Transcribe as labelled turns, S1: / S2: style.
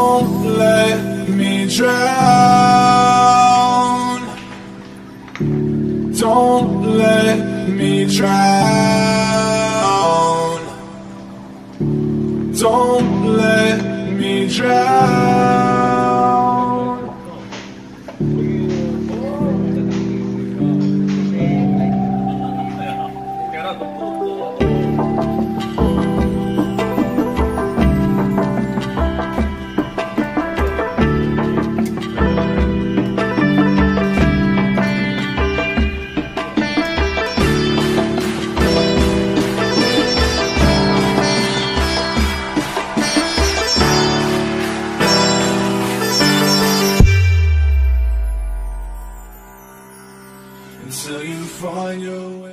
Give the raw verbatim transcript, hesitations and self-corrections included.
S1: Don't let me drown. Don't let me drown. Don't let me drown. Until you find your way.